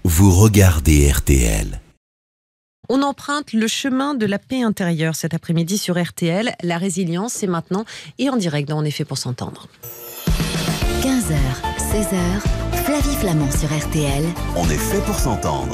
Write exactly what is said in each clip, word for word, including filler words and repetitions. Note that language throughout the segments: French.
Vous regardez R T L. On emprunte le chemin de la paix intérieure cet après-midi sur R T L. La résilience, c'est maintenant et en direct dans On est fait pour s'entendre. quinze heures, seize heures, Flavie Flament sur R T L. On est fait pour s'entendre.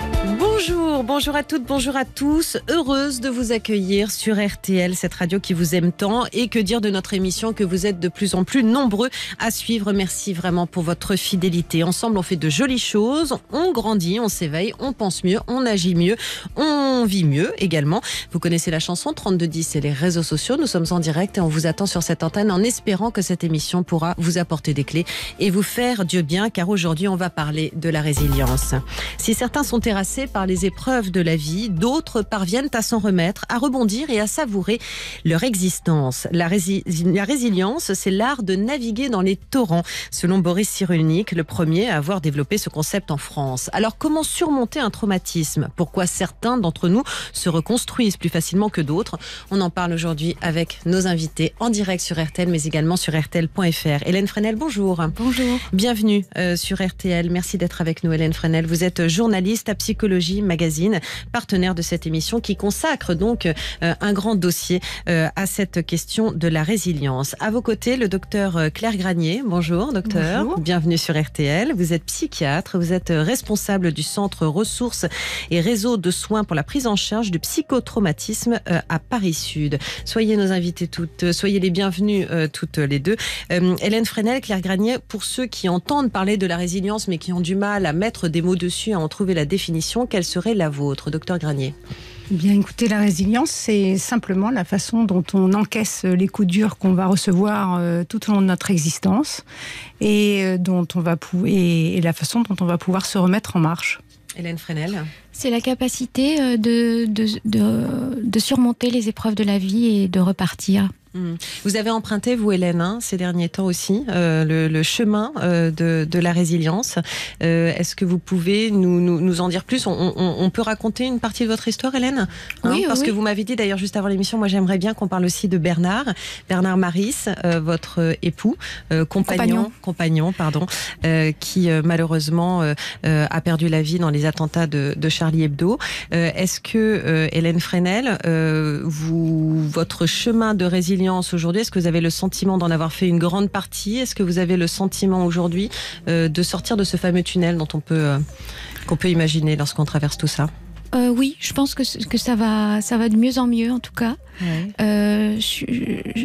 Bonjour, bonjour à toutes, bonjour à tous. Heureuse de vous accueillir sur R T L, cette radio qui vous aime tant. Et que dire de notre émission que vous êtes de plus en plus nombreux à suivre. Merci vraiment pour votre fidélité. Ensemble, on fait de jolies choses, on grandit, on s'éveille, on pense mieux, on agit mieux, on vit mieux également. Vous connaissez la chanson trente-deux dix et les réseaux sociaux. Nous sommes en direct et on vous attend sur cette antenne en espérant que cette émission pourra vous apporter des clés et vous faire du bien, car aujourd'hui, on va parler de la résilience. Si certains sont terrassés par les épreuves de la vie, d'autres parviennent à s'en remettre, à rebondir et à savourer leur existence. La, rési- la résilience, c'est l'art de naviguer dans les torrents, selon Boris Cyrulnik, le premier à avoir développé ce concept en France. Alors, comment surmonter un traumatisme ? Pourquoi certains d'entre nous se reconstruisent plus facilement que d'autres ? On en parle aujourd'hui avec nos invités en direct sur R T L, mais également sur R T L point F R. Hélène Fresnel, bonjour. Bonjour. Bienvenue euh, sur R T L. Merci d'être avec nous, Hélène Fresnel. Vous êtes journaliste à Psychologie Magazine, partenaire de cette émission qui consacre donc euh, un grand dossier euh, à cette question de la résilience. À vos côtés, le docteur Claire Granier. Bonjour, docteur. Bonjour. Bienvenue sur R T L. Vous êtes psychiatre, vous êtes responsable du centre ressources et réseau de soins pour la prise en charge du psychotraumatisme euh, à Paris Sud. Soyez nos invités toutes, soyez les bienvenues euh, toutes les deux. Euh, Hélène Fresnel, Claire Granier, pour ceux qui entendent parler de la résilience mais qui ont du mal à mettre des mots dessus, à en trouver la définition, quelle serait la vôtre, docteur Granier ? Bien, écoutez, la résilience, c'est simplement la façon dont on encaisse les coups durs qu'on va recevoir euh, tout au long de notre existence et, euh, dont on va pou- et, et la façon dont on va pouvoir se remettre en marche. Hélène Fresnel ? C'est la capacité euh, de, de, de, de surmonter les épreuves de la vie et de repartir. Mmh. Vous avez emprunté, vous Hélène, hein, ces derniers temps aussi, euh, le, le chemin euh, de, de la résilience. Euh, est-ce que vous pouvez nous, nous, nous en dire plus ? on, on, on peut raconter une partie de votre histoire, Hélène ? hein, Oui, Parce oui. que vous m'avez dit d'ailleurs juste avant l'émission, moi j'aimerais bien qu'on parle aussi de Bernard, Bernard Maris, euh, votre époux, euh, compagnon, Compagnon. compagnon, pardon, euh, qui euh, malheureusement euh, euh, a perdu la vie dans les attentats de, de Charlie Hebdo. Euh, est-ce que euh, Hélène Fresnel, euh, vous, votre chemin de résilience aujourd'hui, est-ce que vous avez le sentiment d'en avoir fait une grande partie ? Est-ce que vous avez le sentiment aujourd'hui euh, de sortir de ce fameux tunnel dont on peut, euh, qu'on peut imaginer lorsqu'on traverse tout ça ? Euh, oui, je pense que, que ça, va, ça va de mieux en mieux, en tout cas. Ouais. Euh, je, je,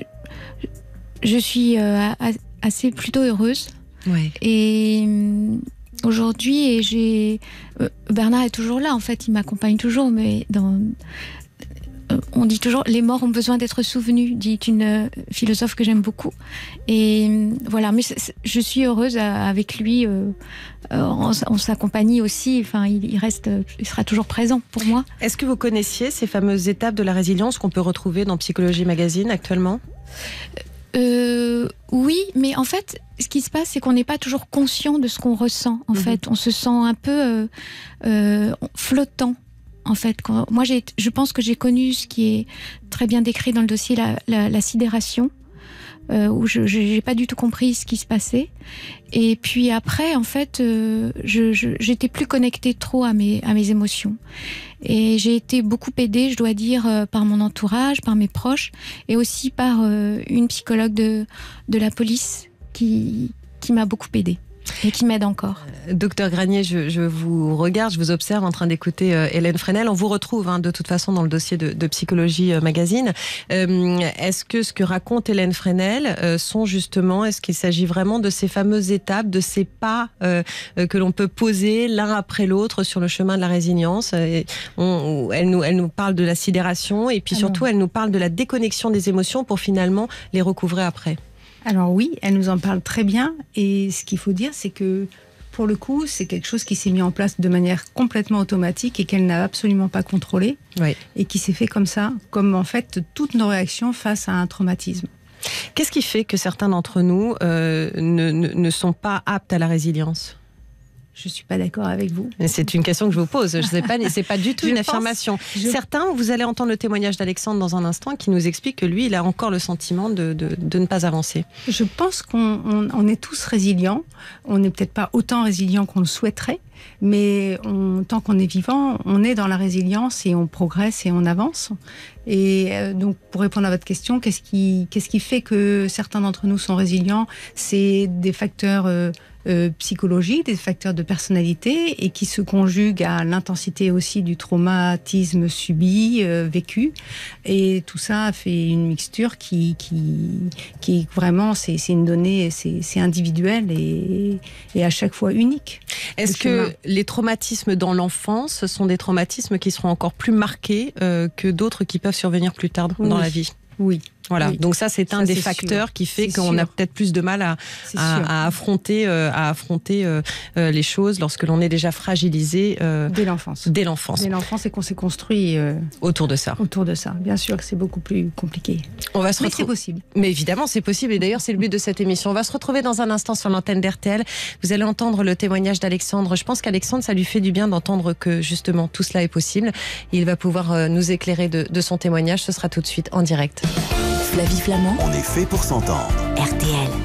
je suis euh, assez plutôt heureuse. Ouais. Et euh, aujourd'hui, et j'ai, euh, Bernard est toujours là, en fait, il m'accompagne toujours, mais dans... On dit toujours, les morts ont besoin d'être souvenus, dit une euh, philosophe que j'aime beaucoup. Et euh, voilà, mais c'est, c'est, je suis heureuse à, avec lui. Euh, euh, on, on s'accompagne aussi. Enfin, il, il reste, il sera toujours présent pour moi. Est-ce que vous connaissiez ces fameuses étapes de la résilience qu'on peut retrouver dans Psychologie Magazine actuellement ? euh, Oui, mais en fait, ce qui se passe, c'est qu'on n'est pas toujours conscient de ce qu'on ressent. En mmh. fait, on se sent un peu euh, euh, flottant. En fait, quand, moi, j'ai, je pense que j'ai connu ce qui est très bien décrit dans le dossier, la, la, la sidération, euh, où je n'ai pas du tout compris ce qui se passait. Et puis après, en fait, euh, je, je, j'étais plus connectée trop à mes, à mes émotions. Et j'ai été beaucoup aidée, je dois dire, euh, par mon entourage, par mes proches, et aussi par euh, une psychologue de, de la police qui, qui m'a beaucoup aidée. Et qui m'aide encore. Euh, docteur Granier, je, je vous regarde, je vous observe en train d'écouter euh, Hélène Fresnel. On vous retrouve hein, de toute façon dans le dossier de, de Psychologie euh, Magazine. Euh, est-ce que ce que raconte Hélène Fresnel euh, sont justement, est-ce qu'il s'agit vraiment de ces fameuses étapes, de ces pas euh, euh, que l'on peut poser l'un après l'autre sur le chemin de la résilience ? Et on, elle, nous, elle nous parle de la sidération et puis Alors, surtout elle nous parle de la déconnexion des émotions pour finalement les recouvrer après. Alors oui, elle nous en parle très bien. Et ce qu'il faut dire, c'est que pour le coup, c'est quelque chose qui s'est mis en place de manière complètement automatique et qu'elle n'a absolument pas contrôlé. Oui. Et qui s'est fait comme ça, comme en fait toutes nos réactions face à un traumatisme. Qu'est-ce qui fait que certains d'entre nous euh, ne, ne, ne sont pas aptes à la résilience ? Je ne suis pas d'accord avec vous. C'est une question que je vous pose. Je sais pas, c'est pas du tout Je une pense, affirmation. je... Certains, vous allez entendre le témoignage d'Alexandre dans un instant, qui nous explique que lui, il a encore le sentiment de, de, de ne pas avancer. Je pense qu'on on, on est tous résilients. On n'est peut-être pas autant résilients qu'on le souhaiterait, mais on, tant qu'on est vivant, on est dans la résilience et on progresse et on avance. Et euh, donc, pour répondre à votre question, qu'est-ce qui, qu'est-ce qui fait que certains d'entre nous sont résilients? C'est des facteurs euh, euh, psychologiques, des facteurs de personnalité, et qui se conjuguent à l'intensité aussi du traumatisme subi, euh, vécu. Et tout ça fait une mixture qui, qui, qui vraiment, c'est, c'est une donnée, c'est, c'est individuel et, et à chaque fois unique. Est-ce que les traumatismes dans l'enfance sont des traumatismes qui seront encore plus marqués euh, que d'autres qui peuvent survenir plus tard dans oui. la vie? Oui. Voilà, oui. donc ça c'est un ça, des c'est facteurs sûr. qui fait c'est qu'on sûr. a peut-être plus de mal à, à, à affronter, euh, à affronter euh, euh, les choses lorsque l'on est déjà fragilisé euh, dès l'enfance. Dès l'enfance. Dès l'enfance et qu'on s'est construit euh, autour de ça. Autour de ça. Bien sûr que c'est beaucoup plus compliqué. On va se Mais retrouver. c'est possible. Mais évidemment c'est possible, et d'ailleurs c'est le but de cette émission. On va se retrouver dans un instant sur l'antenne d'R T L. Vous allez entendre le témoignage d'Alexandre. Je pense qu'Alexandre, ça lui fait du bien d'entendre que justement tout cela est possible. Il va pouvoir euh, nous éclairer de, de son témoignage. Ce sera tout de suite en direct. Flavie Flamand, On est fait pour s'entendre. R T L.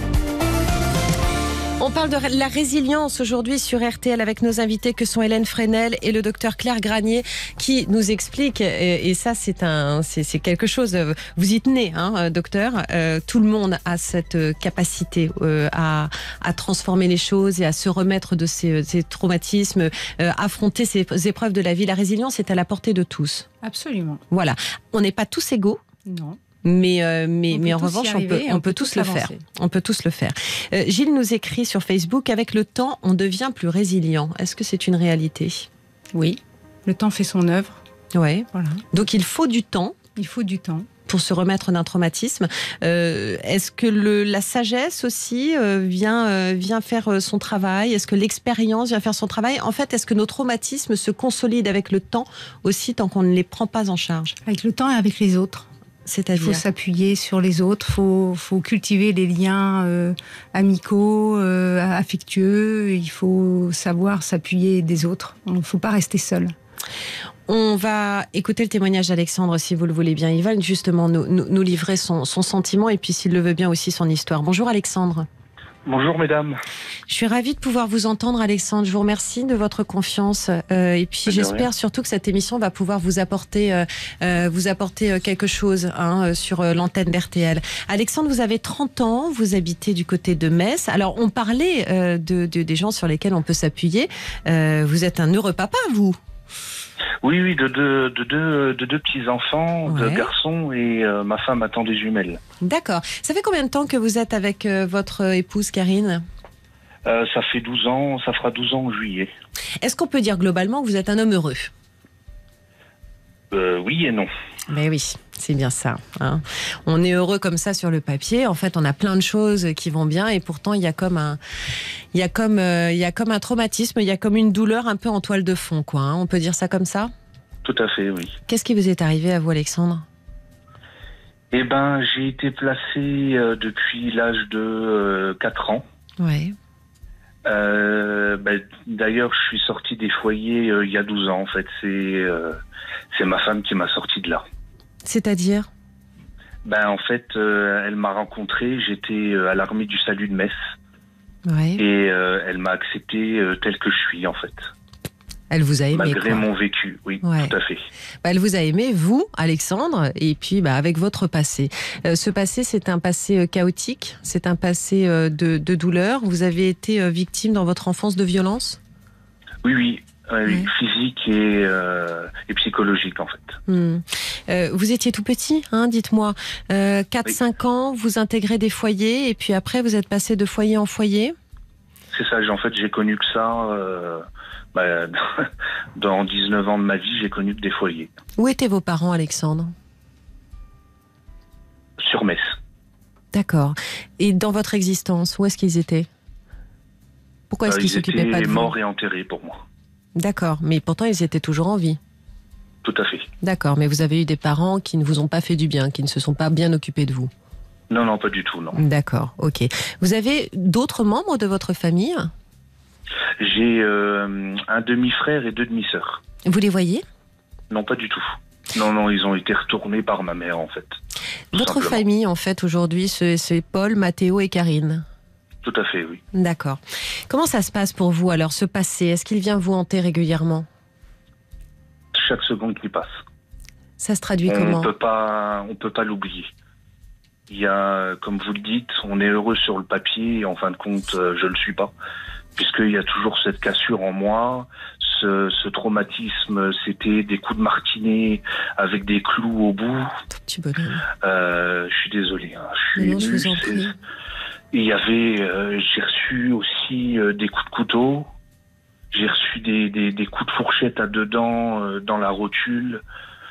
On parle de la résilience aujourd'hui sur R T L avec nos invités que sont Hélène Fresnel et le docteur Claire Granier, qui nous expliquent, et, et ça c'est un, c'est, c'est quelque chose, vous y tenez, hein, docteur, euh, tout le monde a cette capacité euh, à, à transformer les choses et à se remettre de ces, ces traumatismes, euh, affronter ces épreuves de la vie. La résilience est à la portée de tous. Absolument. Voilà, on n'est pas tous égaux. Non. Mais, euh, mais, mais en tous revanche, arriver, on peut, on, on peut peut tous tous le avancer. faire. On peut tous le faire. Euh, Gilles nous écrit sur Facebook, avec le temps, on devient plus résilient. Est-ce que c'est une réalité? Oui. Le temps fait son œuvre. Ouais. Voilà. Donc il faut du temps. Il faut du temps. Pour se remettre d'un traumatisme. Euh, est-ce que le, la sagesse aussi euh, vient, euh, vient faire son travail? Est-ce que l'expérience vient faire son travail? En fait, est-ce que nos traumatismes se consolident avec le temps aussi, tant qu'on ne les prend pas en charge? Avec le temps et avec les autres. C'est-à-dire? Il faut s'appuyer sur les autres, il faut, faut cultiver les liens euh, amicaux, euh, affectueux, il faut savoir s'appuyer des autres. Il ne faut pas rester seul. On va écouter le témoignage d'Alexandre, si vous le voulez bien. Il va justement nous, nous, nous livrer son, son sentiment et puis, s'il le veut bien, aussi son histoire. Bonjour Alexandre. Bonjour mesdames. Je suis ravie de pouvoir vous entendre, Alexandre. Je vous remercie de votre confiance euh, et puis j'espère surtout que cette émission va pouvoir vous apporter, euh, euh, vous apporter quelque chose hein, sur euh, l'antenne d'R T L. Alexandre, vous avez trente ans, vous habitez du côté de Metz. Alors on parlait euh, de, de, des gens sur lesquels on peut s'appuyer. Euh, vous êtes un heureux papa, vous? Oui, oui, de deux, de deux, de deux petits-enfants, Ouais. deux garçons, et euh, ma femme attend des jumelles. D'accord. Ça fait combien de temps que vous êtes avec euh, votre épouse Karine? Euh, ça fait douze ans, ça fera douze ans en juillet. Est-ce qu'on peut dire globalement que vous êtes un homme heureux? Euh, oui et non. Mais oui, c'est bien ça. Hein. On est heureux comme ça sur le papier. En fait, on a plein de choses qui vont bien et pourtant, il y a comme un, il y a comme, euh, il y a comme un traumatisme, il y a comme une douleur un peu en toile de fond, quoi. Hein. On peut dire ça comme ça? Tout à fait, oui. Qu'est-ce qui vous est arrivé à vous, Alexandre? Eh ben, j'ai été placé euh, depuis l'âge de euh, quatre ans. Ouais. Euh, ben, d'ailleurs, je suis sorti des foyers euh, il y a douze ans, en fait. C'est, euh, c'est ma femme qui m'a sorti de là. C'est-à-dire? Ben, en fait, euh, elle m'a rencontré, j'étais euh, à l'armée du salut de Metz. Ouais. Et euh, elle m'a accepté euh, tel que je suis, en fait. Elle vous a aimé, Malgré quoi. mon vécu, oui, Ouais. tout à fait. Bah, elle vous a aimé, vous, Alexandre, et puis bah, avec votre passé. Euh, ce passé, c'est un passé euh, chaotique, c'est un passé euh, de, de douleur. Vous avez été euh, victime dans votre enfance de violence? Oui, oui, euh, Ouais. physique et, euh, et psychologique, en fait. Hmm. Euh, vous étiez tout petit, hein, dites-moi. Euh, quatre cinq ans, vous intégrez des foyers, et puis après, vous êtes passé de foyer en foyer? C'est ça, j'ai- en fait, j'ai connu que ça. Euh, bah, dans dix-neuf ans de ma vie, j'ai connu que des foyers. Où étaient vos parents, Alexandre? Sur Metz. D'accord. Et dans votre existence, où est-ce qu'ils étaient? Pourquoi est-ce Euh, qu'ils ils s'occupaient étaient pas de vous? morts et enterrés pour moi. D'accord, mais pourtant ils étaient toujours en vie. Tout à fait. D'accord, mais vous avez eu des parents qui ne vous ont pas fait du bien, qui ne se sont pas bien occupés de vous. Non, non, pas du tout, non. D'accord, ok. Vous avez d'autres membres de votre famille? J'ai euh, un demi-frère et deux demi-sœurs. Vous les voyez? Non, pas du tout. Non, non, ils ont été retournés par ma mère, en fait. Votre simplement. famille, en fait, aujourd'hui, c'est c'est Paul, Mathéo et Karine. Tout à fait, oui. D'accord. Comment ça se passe pour vous, alors, ce passé? Est-ce qu'il vient vous hanter régulièrement? Chaque seconde qui passe. Ça se traduit On comment? peut pas, on peut pas l'oublier. Il y a, comme vous le dites, on est heureux sur le papier et en fin de compte, euh, je le suis pas. Puisqu'il y a toujours cette cassure en moi. Ce, ce traumatisme, c'était des coups de martinet avec des clous au bout. Tout petit bonhomme. Euh, je suis désolé. Hein, je Mais suis non, je ému, vous en c'est- prie. Il y avait, euh, j'ai reçu aussi euh, des coups de couteau. J'ai reçu des, des, des coups de fourchette à deux dents euh, dans la rotule.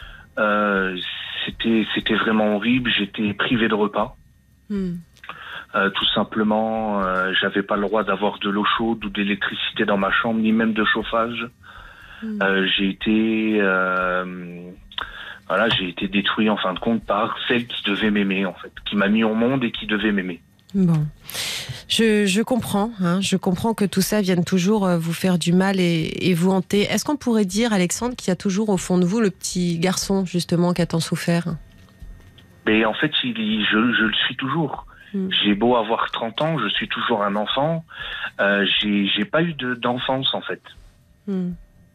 Euh, c'était, c'était vraiment horrible. J'étais privé de repas. Hmm. Euh, tout simplement, euh, j'avais pas le droit d'avoir de l'eau chaude ou d'électricité dans ma chambre, ni même de chauffage. Hmm. Euh, j'ai été, euh, voilà, j'ai été détruit en fin de compte par celle qui devait m'aimer en fait, qui m'a mis au monde et qui devait m'aimer. Bon, je, je comprends, hein, je comprends que tout ça vienne toujours euh, vous faire du mal et, et vous hanter. Est-ce qu'on pourrait dire, Alexandre, qu'il y a toujours au fond de vous le petit garçon, justement, qui a tant souffert? Mais en fait, il, il- je, je le suis toujours. Mm. J'ai beau avoir trente ans, je suis toujours un enfant. Euh, j'ai, j'ai pas eu de, d'enfance en fait. Hmm.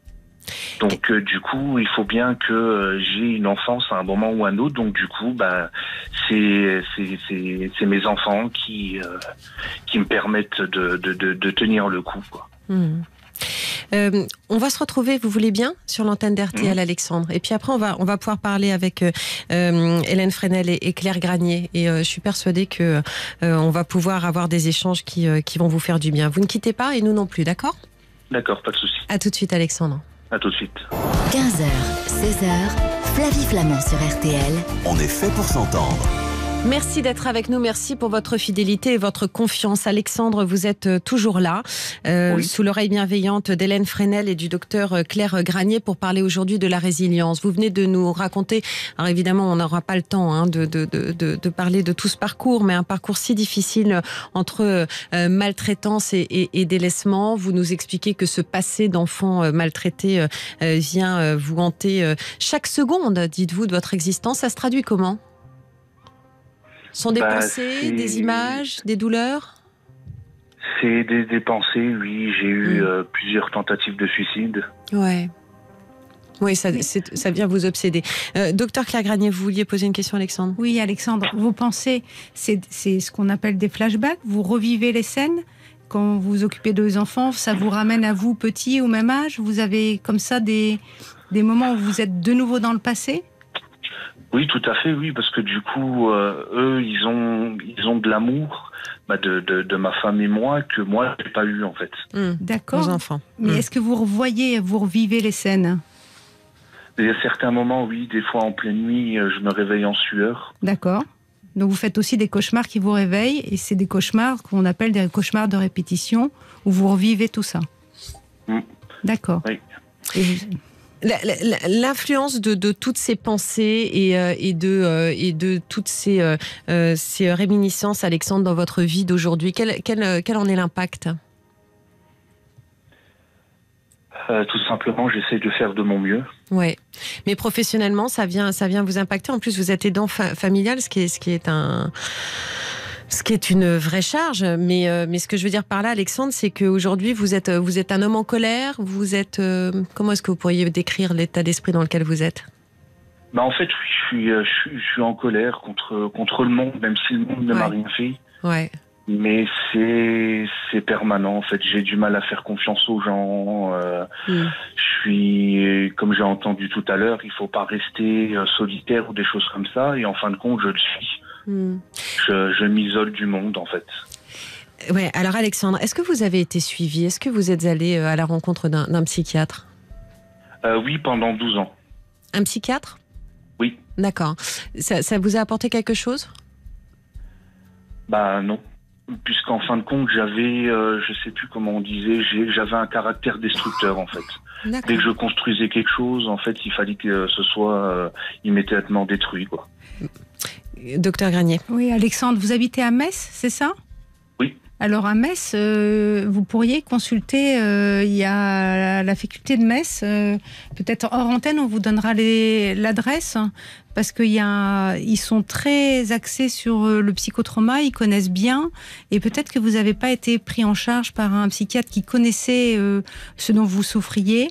Donc euh, du coup, il faut bien que euh, j'ai une enfance à un moment ou un autre. Donc du coup, bah, c'est c'est c'est, c'est mes enfants qui euh, qui me permettent de de, de, de tenir le coup, quoi. Hmm. Euh, on va se retrouver, vous voulez bien, sur l'antenne d'R T L, Mmh. Alexandre. Et puis après, on va, on va pouvoir parler avec euh, euh, Hélène Fresnel et, et Claire Granier. Et euh, je suis persuadée que euh, on va pouvoir avoir des échanges qui, euh, qui vont vous faire du bien. Vous ne quittez pas et nous non plus, d'accord? D'accord, pas de souci. À tout de suite, Alexandre. À tout de suite. quinze heures, seize heures, Flavie Flamand sur R T L. On est fait pour s'entendre. Merci d'être avec nous, merci pour votre fidélité et votre confiance. Alexandre, vous êtes toujours là, euh, Oui. sous l'oreille bienveillante d'Hélène Fresnel et du docteur Claire Granier pour parler aujourd'hui de la résilience. Vous venez de nous raconter, alors évidemment on n'aura pas le temps hein, de, de, de, de, de parler de tout ce parcours, mais un parcours si difficile entre euh, maltraitance et, et, et délaissement. Vous nous expliquez que ce passé d'enfant euh, maltraité euh, euh, vient euh, vous hanter euh, chaque seconde, dites-vous, de votre existence. Ça se traduit comment ? Ce sont des Bah, pensées, c'est- des images, des douleurs? C'est des, des pensées, oui. J'ai eu Mm. euh, plusieurs tentatives de suicide. Ouais. Oui, ça, c'est- ça vient vous obséder. Euh, docteur Claire Granier, vous vouliez poser une question, Alexandre? Oui, Alexandre, vos pensées, c'est c'est ce qu'on appelle des flashbacks. Vous revivez les scènes quand vous vous occupez de vos enfants. Ça vous ramène à vous, petit, au même âge. Vous avez comme ça des, des moments où vous êtes de nouveau dans le passé. Oui, tout à fait, oui, parce que du coup, euh, eux, ils ont, ils ont de l'amour bah, de, de, de ma femme et moi que moi, j'ai pas eu en fait. Mmh. D'accord. Vos enfants. Mais Mmh. est-ce que vous revoyez, vous revivez les scènes? Il y a certains moments, oui, des fois en pleine nuit, euh, je me réveille en sueur. D'accord. Donc vous faites aussi des cauchemars qui vous réveillent, et c'est des cauchemars qu'on appelle des cauchemars de répétition, où vous revivez tout ça. Mm. D'accord. Oui. Et vous- La- la- L'influence de, de toutes ces pensées et, euh, et, de, euh, et de toutes ces, euh, euh, ces réminiscences, Alexandre, dans votre vie d'aujourd'hui, quel, quel, quel en est l'impact? Euh, tout simplement, j'essaie de faire de mon mieux. Ouais, mais professionnellement, ça vient, ça vient vous impacter. En plus, vous êtes aidant fa- familial, ce qui est, ce qui est un, ce qui est une vraie charge. Mais, euh, mais ce que je veux dire par là, Alexandre, c'est qu'aujourd'hui, vous êtes, vous êtes un homme en colère. Vous êtes, euh, comment est-ce que vous pourriez décrire l'état d'esprit dans lequel vous êtes? Bah, en fait, oui, je suis, euh, je suis, je suis en colère contre, contre le monde, même si le monde ne m'a Ouais. rien fait. Ouais. Mais c'est, c'est permanent. En fait, j'ai du mal à faire confiance aux gens. Euh, Mm. je suis, comme j'ai entendu tout à l'heure, il faut pas rester euh, solitaire ou des choses comme ça. Et en fin de compte, je le suis. Mm. Je, je m'isole du monde, en fait. Ouais. Alors, Alexandre, est-ce que vous avez été suivi? Est-ce que vous êtes allé euh, à la rencontre d'un d'un psychiatre? Euh, oui, pendant douze ans. Un psychiatre? Oui. D'accord. Ça, ça vous a apporté quelque chose? Bah non. Puisqu'en fin de compte, j'avais, euh, je sais plus comment on disait, j'ai- j'avais un caractère destructeur, en fait. Dès D'accord. que je construisais quelque chose, en fait, il fallait que ce soit euh, immédiatement détruit, quoi. Docteur Granier. Oui, Alexandre, vous habitez à Metz, c'est ça? Oui. Alors à Metz, euh, vous pourriez consulter, euh, il y a la faculté de Metz, euh, peut-être hors antenne, on vous donnera les, l'adresse, parce qu'ils sont très axés sur le psychotrauma, ils connaissent bien, et peut-être que vous n'avez pas été pris en charge par un psychiatre qui connaissait euh, ce dont vous souffriez,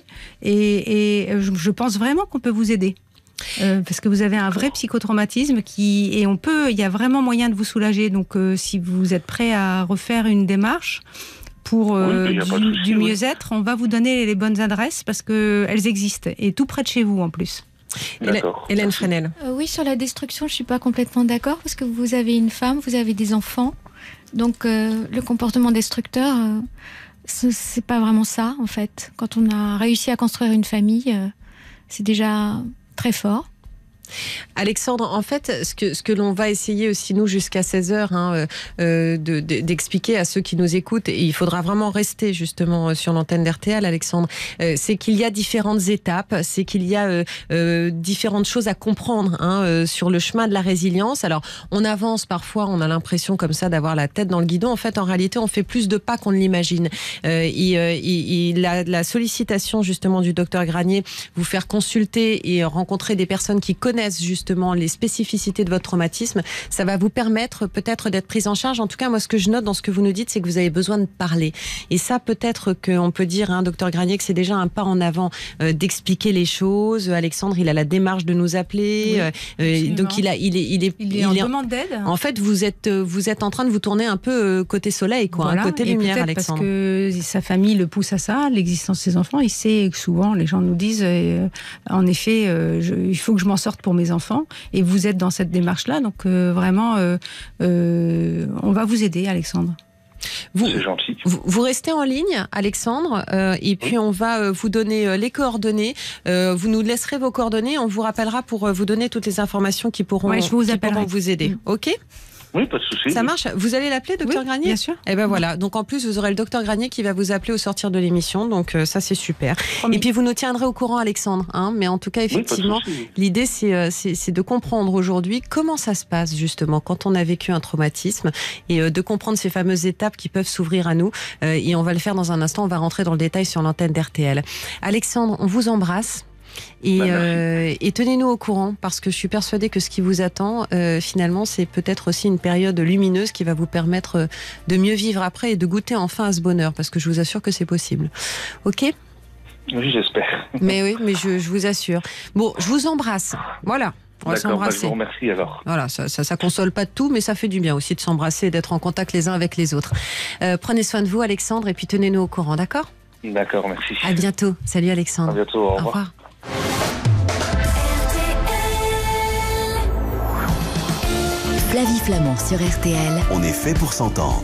et, et je, je pense vraiment qu'on peut vous aider. Euh, parce que vous avez un vrai psychotraumatisme qui, et on peut, il y a vraiment moyen de vous soulager. Donc, euh, si vous êtes prêt à refaire une démarche pour euh, oui, du, souci, du oui. mieux-être, on va vous donner les bonnes adresses parce que elles existent et tout près de chez vous en plus. D'accord. Hélène Fresnel. Euh, oui, sur la destruction, je suis pas complètement d'accord parce que vous avez une femme, vous avez des enfants, donc euh, le comportement destructeur, euh, ce- c'est pas vraiment ça en fait. Quand on a réussi à construire une famille, euh, c'est déjà très fort. Alexandre, en fait, ce que, ce que l'on va essayer aussi, nous, jusqu'à seize heures, hein, euh, de, de, d'expliquer à ceux qui nous écoutent, et il faudra vraiment rester justement sur l'antenne d'R T L, Alexandre, euh, c'est qu'il y a différentes étapes, c'est qu'il y a euh, euh, différentes choses à comprendre hein, euh, sur le chemin de la résilience. Alors, on avance parfois, on a l'impression comme ça d'avoir la tête dans le guidon. En fait, en réalité, on fait plus de pas qu'on ne l'imagine. Euh, et, euh, et, et la, la sollicitation justement du docteur Granier, vous faire consulter et rencontrer des personnes qui connaissent justement les spécificités de votre traumatisme, ça va vous permettre peut-être d'être prise en charge. En tout cas, moi, ce que je note dans ce que vous nous dites, c'est que vous avez besoin de parler. Et ça, peut-être qu'on peut dire, hein, docteur Granier, que c'est déjà un pas en avant euh, d'expliquer les choses. Alexandre, il a la démarche de nous appeler. Oui, euh, euh, donc, il, a, il est... Il est, il est en demande d'aide. En fait, vous êtes, vous êtes en train de vous tourner un peu euh, côté soleil, quoi, Voilà. hein, côté Et lumière, peut-être Alexandre. parce que sa famille le pousse à ça, l'existence de ses enfants. Il sait que souvent, les gens nous disent, euh, en effet, euh, je, il faut que je m'en sorte pour mes enfants. Et vous êtes dans cette démarche-là, donc euh, vraiment, euh, euh, on va vous aider, Alexandre. Vous, C'est gentil. Vous, vous restez en ligne, Alexandre, euh, et puis on va euh, vous donner euh, les coordonnées. Euh, vous nous laisserez vos coordonnées, on vous rappellera pour euh, vous donner toutes les informations qui pourront, Ouais, je vous qui appellerai. pourront vous aider. Mm. Ok ? Oui, pas de souci. Ça marche ? Vous allez l'appeler, docteur Oui, Granier ? bien sûr. Eh ben voilà. Donc en plus, vous aurez le docteur Granier qui va vous appeler au sortir de l'émission. Donc euh, ça, c'est super. Promis. Et puis vous nous tiendrez au courant, Alexandre. Hein, mais en tout cas, effectivement, Oui, pas de souci. l'idée, c'est, euh, c'est, c'est de comprendre aujourd'hui comment ça se passe justement quand on a vécu un traumatisme et euh, de comprendre ces fameuses étapes qui peuvent s'ouvrir à nous. Euh, et on va le faire dans un instant. On va rentrer dans le détail sur l'antenne d'R T L. Alexandre, on vous embrasse. Et, Bah, euh, et tenez-nous au courant parce que je suis persuadée que ce qui vous attend, euh, finalement, c'est peut-être aussi une période lumineuse qui va vous permettre euh, de mieux vivre après et de goûter enfin à ce bonheur parce que je vous assure que c'est possible. Ok ? Oui, j'espère. Mais oui, mais je, je vous assure. Bon, je vous embrasse. Voilà. On va D'accord, bah, je s'embrasser. vous remercie alors. Voilà, ça, ça, ça console pas de tout, mais ça fait du bien aussi de s'embrasser et d'être en contact les uns avec les autres. Euh, prenez soin de vous, Alexandre, et puis tenez-nous au courant, d'accord ? D'accord, merci. À bientôt. Salut, À Alexandre. bientôt, au revoir. Au revoir. Flavie Flamand sur R T L. On est fait pour s'entendre.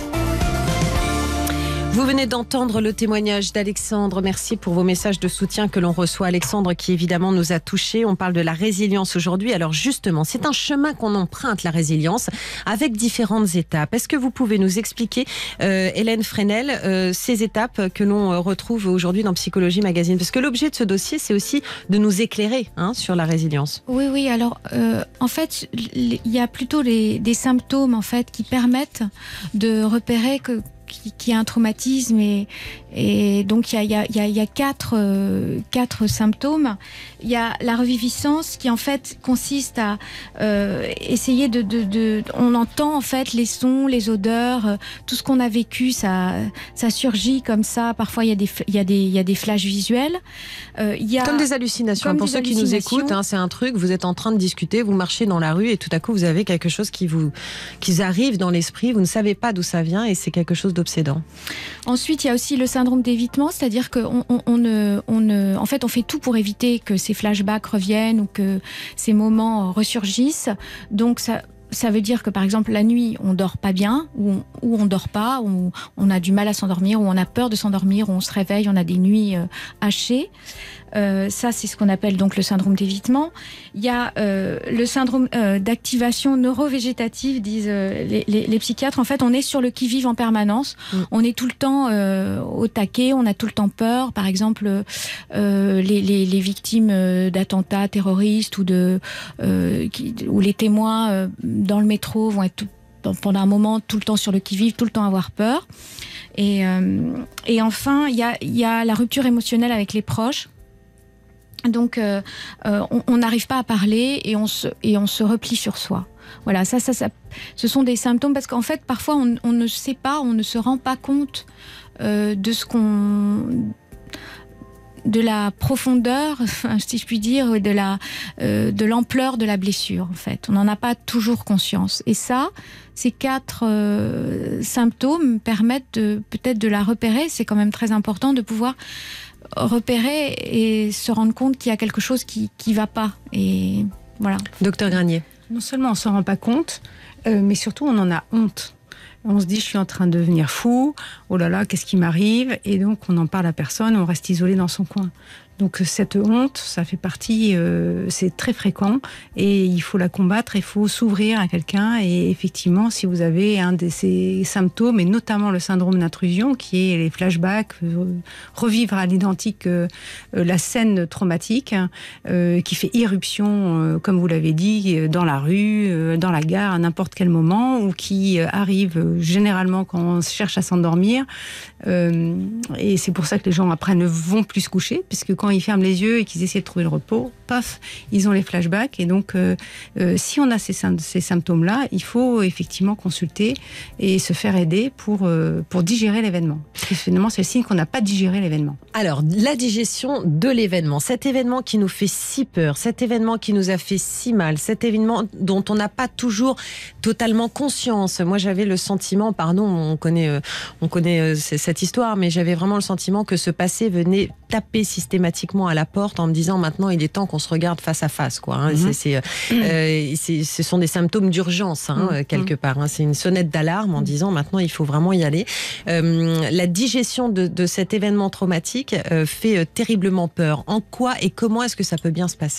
Vous venez d'entendre le témoignage d'Alexandre. Merci pour vos messages de soutien que l'on reçoit. Alexandre, qui évidemment nous a touchés. On parle de la résilience aujourd'hui. Alors justement, c'est un chemin qu'on emprunte, la résilience, avec différentes étapes. Est-ce que vous pouvez nous expliquer, euh, Hélène Fresnel, euh, ces étapes que l'on euh, retrouve aujourd'hui dans Psychologie Magazine ? Parce que l'objet de ce dossier, c'est aussi de nous éclairer hein, sur la résilience. Oui, oui. Alors, euh, en fait, il y a plutôt les, des symptômes en fait qui permettent de repérer que qu'il y a un traumatisme et, et donc il y a, il y a, il y a, il y a quatre, euh, quatre symptômes. Il y a la reviviscence qui en fait consiste à euh, essayer de, de, de... On entend en fait les sons, les odeurs, euh, tout ce qu'on a vécu, ça, ça surgit comme ça. Parfois il y a des, il y a des, il y a des flashs visuels. Euh, il y a... Comme des hallucinations. Comme Pour des ceux qui nous hallucinations. écoutent, hein, c'est un truc, vous êtes en train de discuter, vous marchez dans la rue et tout à coup vous avez quelque chose qui vous, qui arrive dans l'esprit, vous ne savez pas d'où ça vient et c'est quelque chose d'obsédant. Ensuite, il y a aussi le syndrome d'évitement, c'est-à-dire qu'on on, on ne, on ne, en fait, on fait tout pour éviter que ces flashbacks reviennent ou que ces moments ressurgissent. Donc, ça, ça veut dire que, par exemple, la nuit, on dort pas bien, ou on, ou on dort pas, ou on a du mal à s'endormir, ou on a peur de s'endormir, ou on se réveille, on a des nuits euh, hachées. Euh, ça, c'est ce qu'on appelle donc le syndrome d'évitement. Il y a euh, le syndrome euh, d'activation neurovégétative, disent euh, les, les, les psychiatres. En fait, on est sur le qui-vive en permanence. Mm. On est tout le temps euh, au taquet, on a tout le temps peur. Par exemple, euh, les, les, les victimes d'attentats terroristes ou, de, euh, qui, ou les témoins euh, dans le métro vont être tout pendant un moment tout le temps sur le qui-vive, tout le temps avoir peur. Et, euh, et enfin, il y a, y a la rupture émotionnelle avec les proches. Donc, euh, euh, on n'arrive pas à parler et on se, et on se replie sur soi. Voilà, ça, ça, ça, ce sont des symptômes parce qu'en fait, parfois, on, on ne sait pas, on ne se rend pas compte euh, de ce qu'on... de la profondeur, si je puis dire, de la, euh, de l'ampleur de la blessure, en fait. On n'en a pas toujours conscience. Et ça, ces quatre euh, symptômes permettent de, peut-être de la repérer. C'est quand même très important de pouvoir repérer et se rendre compte qu'il y a quelque chose qui ne va pas. Et voilà. Docteur Granier. Non seulement on ne s'en rend pas compte, euh, mais surtout on en a honte. On se dit, je suis en train de devenir fou, oh là là, qu'est-ce qui m'arrive? Et donc, on n'en parle à personne, on reste isolé dans son coin. Donc, cette honte, ça fait partie, euh, c'est très fréquent, et il faut la combattre, il faut s'ouvrir à quelqu'un, et effectivement, si vous avez un de ces symptômes, et notamment le syndrome d'intrusion, qui est les flashbacks, euh, revivre à l'identique euh, la scène traumatique, euh, qui fait irruption, euh, comme vous l'avez dit, dans la rue, euh, dans la gare, à n'importe quel moment, ou qui euh, arrive euh, généralement quand on cherche à s'endormir, euh, et c'est pour ça que les gens après ne vont plus se coucher, puisque quand ils ferment les yeux et qu'ils essaient de trouver le repos, paf, ils ont les flashbacks. Et donc, euh, euh, si on a ces, ces symptômes-là, il faut effectivement consulter et se faire aider pour, euh, pour digérer l'événement. Parce que finalement, c'est le signe qu'on n'a pas digéré l'événement. Alors, la digestion de l'événement, cet événement qui nous fait si peur, cet événement qui nous a fait si mal, cet événement dont on n'a pas toujours totalement conscience. Moi, j'avais le sentiment, pardon, on connaît, euh, on connaît euh, cette histoire, mais j'avais vraiment le sentiment que ce passé venait taper systématiquement à la porte en me disant maintenant il est temps qu'on se regarde face à face, quoi. Hein. Mm-hmm. c'est, c'est, euh, c'est, ce sont des symptômes d'urgence, hein, mm-hmm. quelque part. Hein. C'est une sonnette d'alarme en disant maintenant il faut vraiment y aller. Euh, la digestion de, de cet événement traumatique euh, fait euh, terriblement peur. En quoi et comment est-ce que ça peut bien se passer ?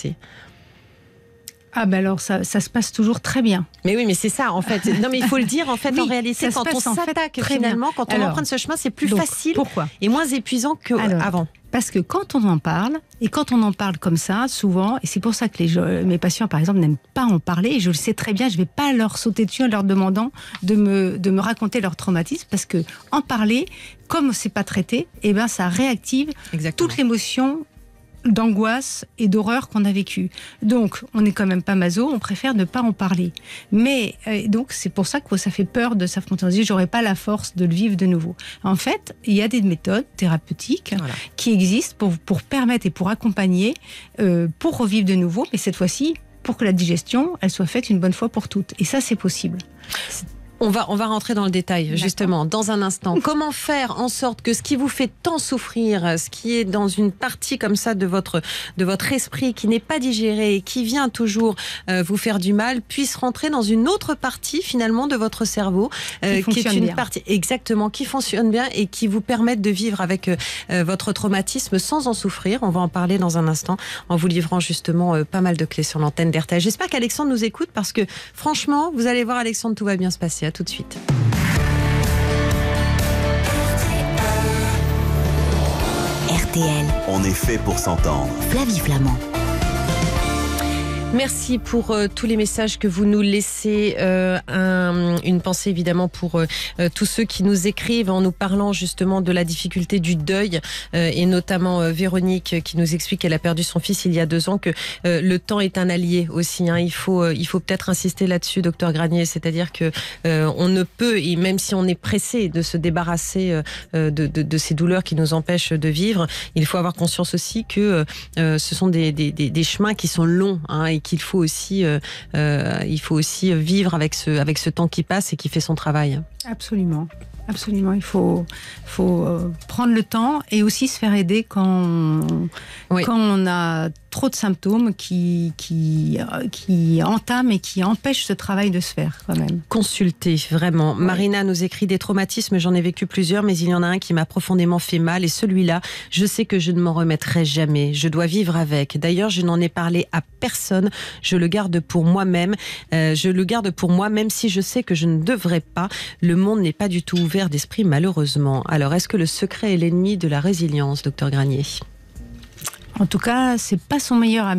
Ah ben alors ça, ça se passe toujours très bien. Mais oui, mais c'est ça en fait. Non mais il faut le dire en fait. Oui, en réalité, quand on s'attaque finalement, bien. Quand on alors, emprunte ce chemin, c'est plus donc, facile pourquoi et moins épuisant qu'avant. Parce que quand on en parle, et quand on en parle comme ça, souvent, et c'est pour ça que les, mes patients, par exemple, n'aiment pas en parler, et je le sais très bien, je ne vais pas leur sauter dessus en leur demandant de me, de me raconter leur traumatisme, parce que en parler, comme c'est pas traité, eh ben, ça réactive Exactement. toute l'émotion d'angoisse et d'horreur qu'on a vécu. Donc, on n'est quand même pas maso, on préfère ne pas en parler. Mais, euh, donc, c'est pour ça que ça fait peur de s'affronter. On se dit, j'aurais pas la force de le vivre de nouveau. En fait, il y a des méthodes thérapeutiques voilà. qui existent pour, pour permettre et pour accompagner, euh, pour revivre de nouveau, mais cette fois-ci, pour que la digestion, elle soit faite une bonne fois pour toutes. Et ça, c'est possible. C'est On va, on va rentrer dans le détail, D'accord. justement, dans un instant. Comment faire en sorte que ce qui vous fait tant souffrir, ce qui est dans une partie comme ça de votre, de votre esprit, qui n'est pas digéré et qui vient toujours euh, vous faire du mal, puisse rentrer dans une autre partie, finalement, de votre cerveau, euh, qui, qui est une bien. partie, exactement, qui fonctionne bien et qui vous permet de vivre avec euh, votre traumatisme sans en souffrir. On va en parler dans un instant, en vous livrant justement euh, pas mal de clés sur l'antenne d'R T L. J'espère qu'Alexandre nous écoute, parce que, franchement, vous allez voir, Alexandre, tout va bien se passer. À tout de suite. R T L. On est fait pour s'entendre. Flavie Flamand. Merci pour euh, tous les messages que vous nous laissez. Euh, un, une pensée évidemment pour euh, tous ceux qui nous écrivent en nous parlant justement de la difficulté du deuil euh, et notamment euh, Véronique qui nous explique qu'elle a perdu son fils il y a deux ans, que euh, le temps est un allié aussi. Hein. Il faut, euh, il faut peut-être insister là-dessus, docteur Granier, c'est-à-dire que euh, on ne peut, et même si on est pressé de se débarrasser euh, de, de, de ces douleurs qui nous empêchent de vivre, il faut avoir conscience aussi que euh, ce sont des, des, des, des chemins qui sont longs, hein, et qu'il faut aussi, euh, euh, il faut aussi vivre avec ce, avec ce temps qui passe et qui fait son travail. Absolument. Absolument, il faut, faut euh, prendre le temps et aussi se faire aider quand on, oui. quand on a trop de symptômes qui, qui, euh, qui entament et qui empêchent ce travail de se faire quand même. Consulter, vraiment. Oui. Marina nous écrit des traumatismes, j'en ai vécu plusieurs, mais il y en a un qui m'a profondément fait mal et celui-là, je sais que je ne m'en remettrai jamais. Je dois vivre avec. D'ailleurs, je n'en ai parlé à personne. Je le garde pour moi-même. Euh, je le garde pour moi, même si je sais que je ne devrais pas. Le monde n'est pas du tout ouvert d'esprit, malheureusement. Alors, est-ce que le secret est l'ennemi de la résilience, docteur Granier ? En tout cas, c'est pas son meilleur ami.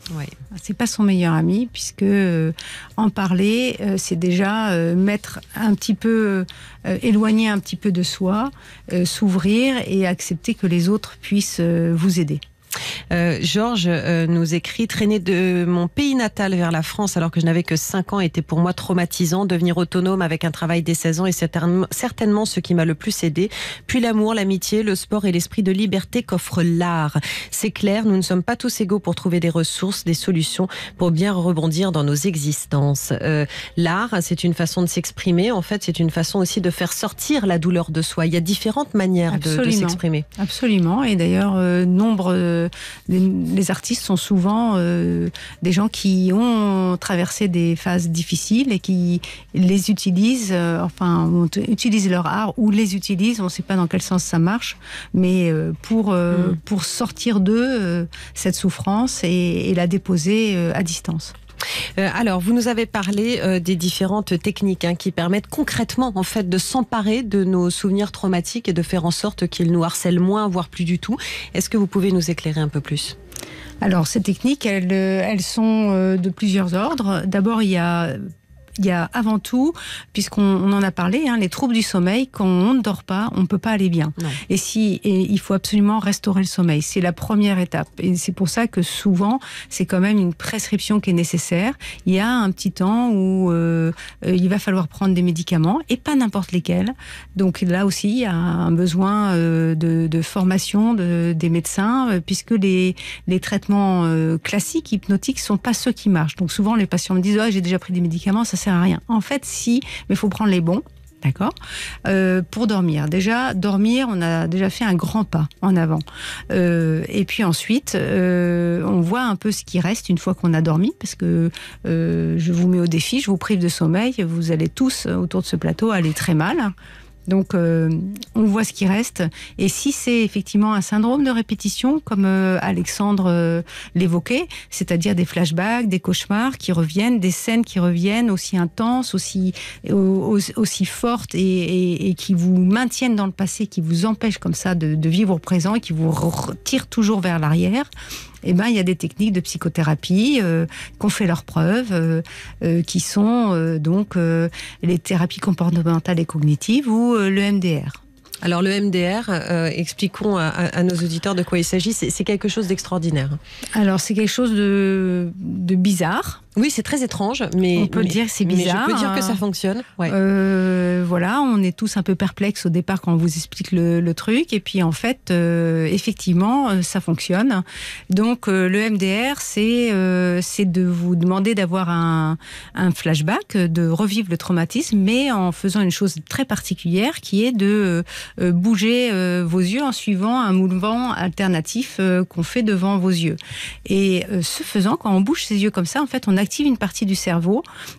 Ouais. C'est pas son meilleur ami, puisque euh, en parler, euh, c'est déjà euh, mettre un petit peu, euh, éloigner un petit peu de soi, euh, s'ouvrir et accepter que les autres puissent euh, vous aider. Euh, Georges euh, nous écrit « Traîner de mon pays natal vers la France alors que je n'avais que cinq ans était pour moi traumatisant. Devenir autonome avec un travail dès seize ans est certainement ce qui m'a le plus aidé. Puis l'amour, l'amitié, le sport et l'esprit de liberté qu'offre l'art. C'est clair, nous ne sommes pas tous égaux pour trouver des ressources, des solutions pour bien rebondir dans nos existences. Euh, l'art, c'est une façon de s'exprimer. En fait, c'est une façon aussi de faire sortir la douleur de soi. Il y a différentes manières de, de s'exprimer. Absolument. Et d'ailleurs, euh, nombre... Euh, Les, les artistes sont souvent euh, des gens qui ont traversé des phases difficiles et qui les utilisent, euh, enfin, utilisent leur art ou les utilisent, on ne sait pas dans quel sens ça marche, mais euh, pour, euh, mmh. pour sortir d'eux euh, cette souffrance et, et la déposer euh, à distance. Euh, alors, vous nous avez parlé euh, des différentes techniques hein, qui permettent concrètement en fait de s'emparer de nos souvenirs traumatiques et de faire en sorte qu'ils nous harcèlent moins, voire plus du tout. Est-ce que vous pouvez nous éclairer un peu plus ? Alors, ces techniques, elles, elles sont de plusieurs ordres. D'abord, il y a... Il y a avant tout, puisqu'on on en a parlé, hein, les troubles du sommeil, quand on ne dort pas, on ne peut pas aller bien. Non. Et, si, et il faut absolument restaurer le sommeil. C'est la première étape. Et c'est pour ça que souvent, c'est quand même une prescription qui est nécessaire. Il y a un petit temps où euh, il va falloir prendre des médicaments, et pas n'importe lesquels. Donc là aussi, il y a un besoin euh, de, de formation de, des médecins, euh, puisque les, les traitements euh, classiques, hypnotiques, ne sont pas ceux qui marchent. Donc souvent, les patients me disent oh, « j'ai déjà pris des médicaments, ça sert à rien ». En fait, si, mais il faut prendre les bons. D'accord. Euh, pour dormir. Déjà, dormir, on a déjà fait un grand pas en avant. Euh, et puis ensuite, euh, on voit un peu ce qui reste une fois qu'on a dormi, parce que euh, je vous mets au défi, je vous prive de sommeil, vous allez tous autour de ce plateau aller très mal. Donc, euh, on voit ce qui reste. Et si c'est effectivement un syndrome de répétition, comme euh, Alexandre euh, l'évoquait, c'est-à-dire des flashbacks, des cauchemars qui reviennent, des scènes qui reviennent aussi intenses, aussi, aussi, aussi fortes et, et, et qui vous maintiennent dans le passé, qui vous empêchent comme ça de, de vivre au présent et qui vous retirent toujours vers l'arrière, eh ben, il y a des techniques de psychothérapie euh, qui ont fait leurs preuves, euh, euh, qui sont euh, donc euh, les thérapies comportementales et cognitives ou euh, le M D R. Alors le M D R, euh, expliquons à, à nos auditeurs de quoi il s'agit, c'est, c'est quelque chose d'extraordinaire. Alors c'est quelque chose de, de bizarre. Oui, c'est très étrange, mais on peut mais, dire que c'est bizarre. Mais je peux dire que ça fonctionne. Ouais. Euh, voilà, on est tous un peu perplexes au départ quand on vous explique le, le truc, et puis en fait, euh, effectivement, ça fonctionne. Donc euh, le M D R, c'est euh, c'est de vous demander d'avoir un, un flashback, de revivre le traumatisme, mais en faisant une chose très particulière, qui est de euh, bouger euh, vos yeux en suivant un mouvement alternatif euh, qu'on fait devant vos yeux. Et euh, ce faisant, quand on bouge ses yeux comme ça, en fait, on active une partie du cerveau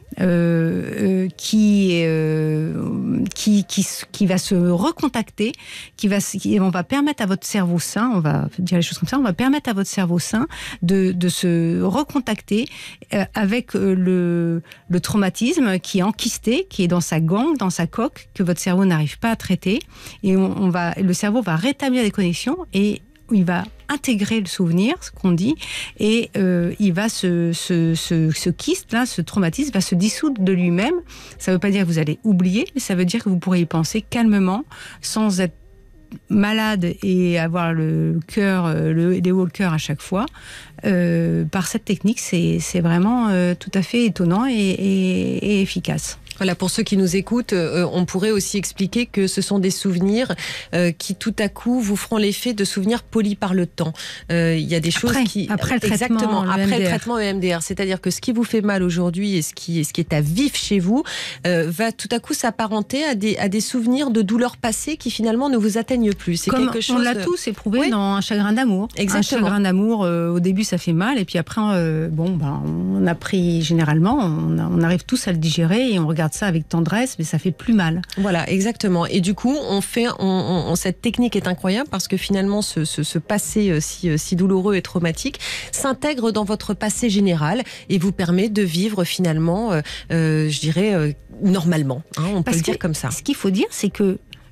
euh, euh, qui, euh, qui, qui, qui va se recontacter, qui va, qui, on va permettre à votre cerveau sain, on va dire les choses comme ça, on va permettre à votre cerveau sain de, de se recontacter euh, avec euh, le, le traumatisme qui est enquisté, qui est dans sa gangue, dans sa coque, que votre cerveau n'arrive pas à traiter. Et on, on va, le cerveau va rétablir les connexions et il va intégrer le souvenir, ce qu'on dit, et euh, il va se, se, se, ce kyste, là, ce traumatisme va se dissoudre de lui-même. Ça ne veut pas dire que vous allez oublier, mais ça veut dire que vous pourrez y penser calmement, sans être malade et avoir le cœur, le, les hauts le cœur à chaque fois. Euh, par cette technique, c'est, c'est vraiment euh, tout à fait étonnant et, et, et efficace. Voilà, pour ceux qui nous écoutent, euh, on pourrait aussi expliquer que ce sont des souvenirs euh, qui tout à coup vous feront l'effet de souvenirs polis par le temps. Euh, il y a des choses après, qui... Après le traitement, exactement, le après M D R. le traitement E M D R. C'est-à-dire que ce qui vous fait mal aujourd'hui et ce qui, ce qui est à vif chez vous euh, va tout à coup s'apparenter à des, à des souvenirs de douleurs passées qui finalement ne vous atteignent plus. C'est Comme quelque chose... on l'a tous éprouvé oui. dans un chagrin d'amour. Exactement. Un chagrin d'amour, euh, au début ça fait mal et puis après, euh, bon, ben, on a pris généralement, on, a, on arrive tous à le digérer et on regarde ça avec tendresse, mais ça fait plus mal. Voilà, exactement. Et du coup, on fait, on, on, cette technique est incroyable parce que finalement, ce, ce, ce passé si, si douloureux et traumatique s'intègre dans votre passé général et vous permet de vivre finalement, euh, euh, je dirais, euh, normalement. Hein, on parce peut le dire que, comme ça. Ce qu'il faut dire, c'est que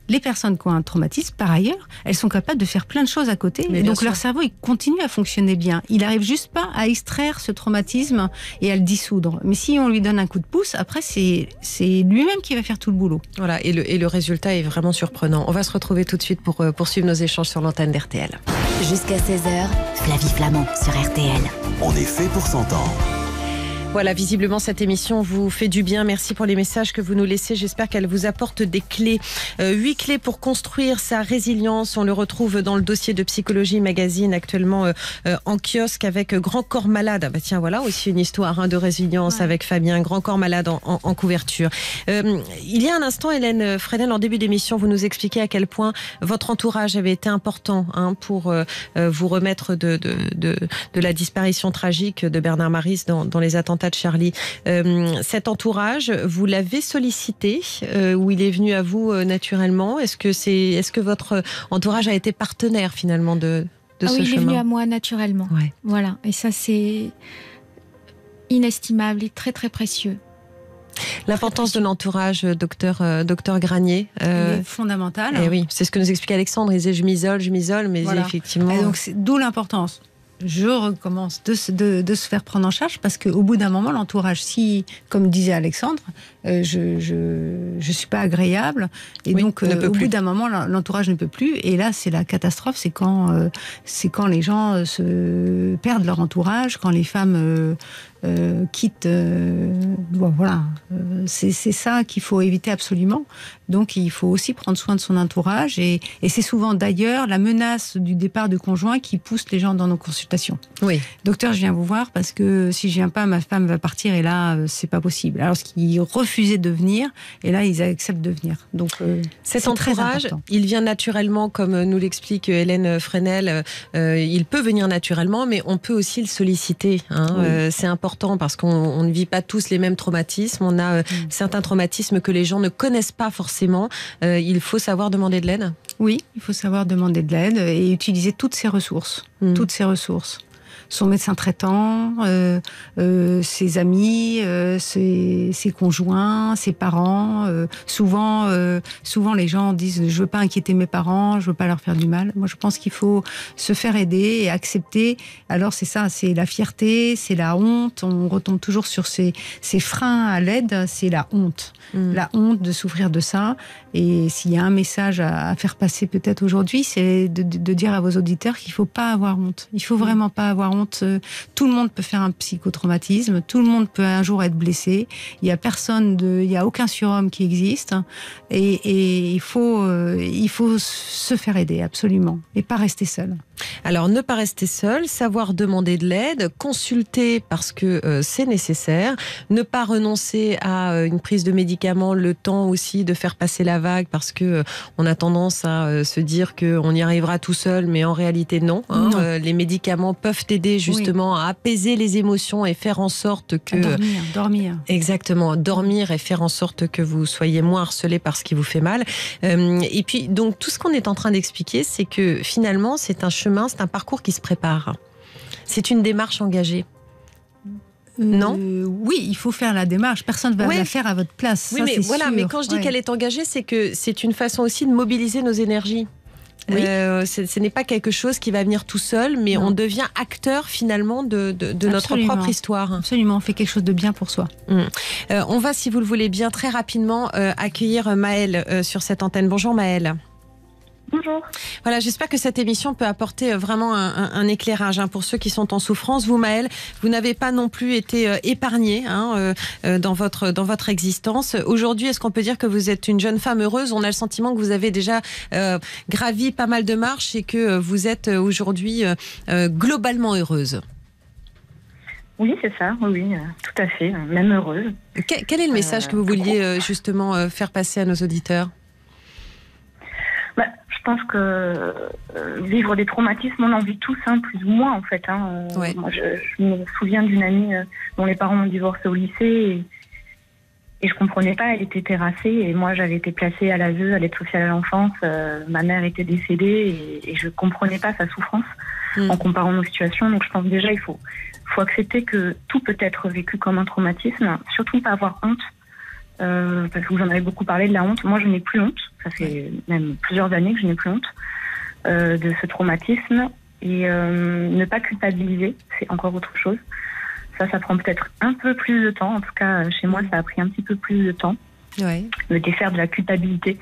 les personnes qui ont un traumatisme, par ailleurs, elles sont capables de faire plein de choses à côté. Mais et donc sûr. leur cerveau, il continue à fonctionner bien. Il n'arrive juste pas à extraire ce traumatisme et à le dissoudre. Mais si on lui donne un coup de pouce, après, c'est, c'est lui-même qui va faire tout le boulot. Voilà, et le, et le résultat est vraiment surprenant. On va se retrouver tout de suite pour euh, poursuivre nos échanges sur l'antenne d'R T L. Jusqu'à seize heures, Flavie Flamand sur R T L. On est fait pour s'entendre. Voilà, visiblement cette émission vous fait du bien. Merci pour les messages que vous nous laissez. J'espère qu'elle vous apporte des clés. Euh, huit clés pour construire sa résilience. On le retrouve dans le dossier de Psychologie Magazine actuellement euh, euh, en kiosque avec Grand Corps Malade. Ah bah tiens, voilà aussi une histoire hein, de résilience ouais. avec Fabien. Grand Corps Malade en, en, en couverture. Euh, il y a un instant, Hélène Fresnel, en début d'émission, vous nous expliquiez à quel point votre entourage avait été important hein, pour euh, vous remettre de, de, de, de la disparition tragique de Bernard Maris dans, dans les attentats de Charlie. Euh, cet entourage, vous l'avez sollicité euh, ou il est venu à vous euh, naturellement? Est-ce que c'est, est-ce que votre entourage a été partenaire finalement de, de ah ce oui, chemin? Il est venu à moi naturellement. Ouais. Voilà, et ça c'est inestimable et très très précieux. L'importance de l'entourage, docteur, euh, docteur Granier. Euh, est fondamentale. Et oui, c'est ce que nous explique Alexandre. Il disait je m'isole, je m'isole, mais voilà. effectivement. Et donc c'est d'où l'importance. Je recommence de se, de, de se faire prendre en charge parce qu'au bout d'un moment, l'entourage, si, comme disait Alexandre, euh, je je je suis pas agréable et oui, donc euh, au plus. bout d'un moment, l'entourage ne peut plus et là, c'est la catastrophe. C'est quand euh, c'est quand les gens euh, se perdent leur entourage, quand les femmes euh, euh, quittent. Euh, bon, voilà, euh, c'est c'est ça qu'il faut éviter absolument. Donc, il faut aussi prendre soin de son entourage et, et c'est souvent d'ailleurs la menace du départ du conjoint qui pousse les gens dans nos consultations. Oui. Docteur, je viens vous voir parce que si je viens pas, ma femme va partir et là, c'est pas possible. Alors, ce qu'ils refusaient de venir et là, ils acceptent de venir. Donc, euh, cet entourage, il vient naturellement, comme nous l'explique Hélène Fresnel. Euh, il peut venir naturellement, mais on peut aussi le solliciter. Hein. Oui. Euh, c'est important parce qu'on on ne vit pas tous les mêmes traumatismes. On a euh, mmh. certains traumatismes que les gens ne connaissent pas forcément. Euh, il faut savoir demander de l'aide. Oui, il faut savoir demander de l'aide et utiliser toutes ses ressources. Mmh. Toutes ses ressources. Son médecin traitant, euh, euh, ses amis, euh, ses, ses conjoints, ses parents. Euh, souvent, euh, souvent, les gens disent « je veux pas inquiéter mes parents, je veux pas leur faire du mal ». Moi, je pense qu'il faut se faire aider et accepter. Alors, c'est ça, c'est la fierté, c'est la honte. On retombe toujours sur ces, ces freins à l'aide, c'est la honte. Mmh. La honte de souffrir de ça. Et s'il y a un message à, à faire passer peut-être aujourd'hui, c'est de, de, de dire à vos auditeurs qu'il faut pas avoir honte. Il faut vraiment pas avoir honte. Tout le monde peut faire un psychotraumatisme, tout le monde peut un jour être blessé. Il y a personne de, il y a aucun surhomme qui existe, et, et il faut, euh, il faut se faire aider absolument et pas rester seul. Alors, ne pas rester seul, savoir demander de l'aide, consulter parce que euh, c'est nécessaire, ne pas renoncer à euh, une prise de médicaments, le temps aussi de faire passer la vague parce que euh, on a tendance à euh, se dire qu'on y arrivera tout seul, mais en réalité non. Hein. non. Euh, les médicaments peuvent aider justement oui. à apaiser les émotions et faire en sorte que... Dormir, dormir. Exactement, dormir et faire en sorte que vous soyez moins harcelé par ce qui vous fait mal. Euh, et puis, donc, tout ce qu'on est en train d'expliquer, c'est que finalement, c'est un chemin, c'est un parcours qui se prépare. C'est une démarche engagée. Euh, non Oui, il faut faire la démarche. Personne ne va oui. la faire à votre place. Oui, ça, mais voilà. sûr. Mais quand je dis ouais. qu'elle est engagée, c'est que c'est une façon aussi de mobiliser nos énergies. Oui. Euh, ce n'est pas quelque chose qui va venir tout seul, mais non. on devient acteur finalement de, de, de notre propre histoire. Absolument, on fait quelque chose de bien pour soi. Mmh. Euh, on va, si vous le voulez bien, très rapidement euh, accueillir Maëlle euh, sur cette antenne. Bonjour Maëlle. Bonjour. Voilà, j'espère que cette émission peut apporter vraiment un, un, un éclairage hein, pour ceux qui sont en souffrance. Vous, Maëlle, vous n'avez pas non plus été euh, épargnée hein, euh, dans, votre, dans votre existence. Aujourd'hui, est-ce qu'on peut dire que vous êtes une jeune femme heureuse? On a le sentiment que vous avez déjà euh, gravi pas mal de marches et que vous êtes aujourd'hui euh, euh, globalement heureuse. Oui, c'est ça, oui, tout à fait, même heureuse. Quel, quel est le message euh, que vous vouliez euh, justement euh, faire passer à nos auditeurs? Bah, je pense que euh, vivre des traumatismes, on en vit tous, hein, plus ou moins en fait. Hein. Ouais. Moi, je, je me souviens d'une amie euh, dont les parents ont divorcé au lycée et, et je comprenais pas, elle était terrassée et moi j'avais été placée à l'A S E, à l'aide sociale à l'enfance. Euh, ma mère était décédée et, et je comprenais pas sa souffrance mmh. en comparant nos situations. Donc je pense déjà il faut, faut accepter que tout peut être vécu comme un traumatisme, surtout pas avoir honte. euh, parce que vous en avez beaucoup parlé de la honte. Moi, je n'ai plus honte. Ça fait même plusieurs années que je n'ai plus honte euh, de ce traumatisme. Et euh, ne pas culpabiliser, c'est encore autre chose. Ça, ça prend peut-être un peu plus de temps. En tout cas, chez moi, ça a pris un petit peu plus de temps. Ouais. Me défaire de la culpabilité.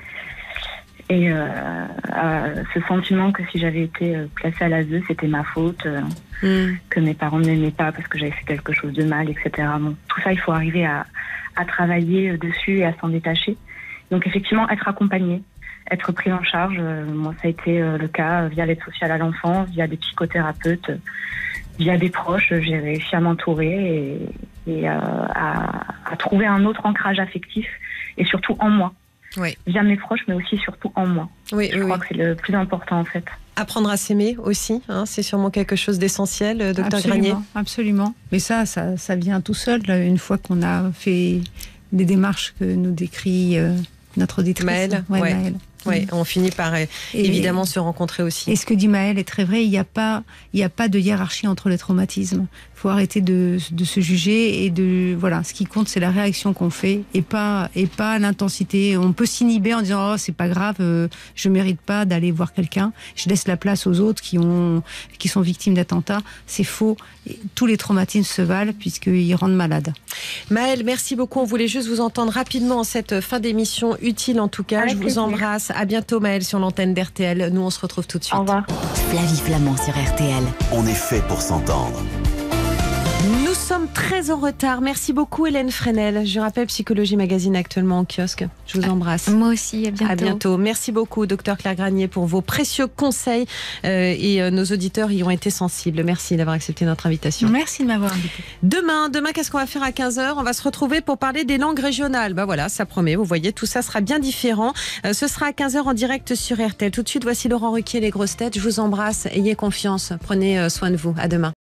Et euh, euh, ce sentiment que si j'avais été euh, placée à l'A S E, c'était ma faute, euh, mm. que mes parents ne m'aimaient pas parce que j'avais fait quelque chose de mal, et cetera. Bon, tout ça, il faut arriver à, à travailler dessus et à s'en détacher. Donc effectivement, être accompagné, être pris en charge. Euh, moi, ça a été euh, le cas via l'aide sociale à l'enfance, via des psychothérapeutes, euh, via des proches. J'ai réussi à m'entourer et, et euh, à, à trouver un autre ancrage affectif et surtout en moi. Oui. Via mes proches, mais aussi surtout en moi. Oui, Je oui, crois oui. que c'est le plus important en fait. Apprendre à s'aimer aussi, hein, c'est sûrement quelque chose d'essentiel, docteur Absolument, Granier. absolument. Mais ça, ça, ça vient tout seul, là, une fois qu'on a fait des démarches que nous décrit euh, notre auditrice. Maëlle, ouais, ouais. Maëlle. Oui, on finit par euh, Et, évidemment se rencontrer aussi. Et ce que dit Maëlle est très vrai, il n'y a pas, il n'y a pas de hiérarchie entre les traumatismes. Il faut arrêter de, de se juger et de, voilà, ce qui compte, c'est la réaction qu'on fait et pas, et pas l'intensité. On peut s'inhiber en disant, oh, c'est pas grave, euh, je mérite pas d'aller voir quelqu'un. Je laisse la place aux autres qui ont, qui sont victimes d'attentats. C'est faux. Et tous les traumatismes se valent puisqu'ils rendent malades. Maëlle, merci beaucoup. On voulait juste vous entendre rapidement en cette fin d'émission utile en tout cas. Avec Je vous plaisir. embrasse. À bientôt Maëlle sur l'antenne d'R T L. Nous, on se retrouve tout de suite. Au revoir. Flavie Flamand sur R T L. On est fait pour s'entendre. Nous sommes très en retard. Merci beaucoup Hélène Fresnel. Je rappelle Psychologie Magazine actuellement en kiosque. Je vous embrasse. Moi aussi, à bientôt. À bientôt. Merci beaucoup, docteur Claire Granier, pour vos précieux conseils. Euh, et euh, nos auditeurs y ont été sensibles. Merci d'avoir accepté notre invitation. Merci de m'avoir invité. Demain, demain, qu'est-ce qu'on va faire à quinze heures? On va se retrouver pour parler des langues régionales. Ben voilà, ça promet. Vous voyez, tout ça sera bien différent. Euh, ce sera à quinze heures en direct sur R T L. Tout de suite, voici Laurent Ruquier, les grosses têtes. Je vous embrasse. Ayez confiance. Prenez euh, soin de vous. À demain.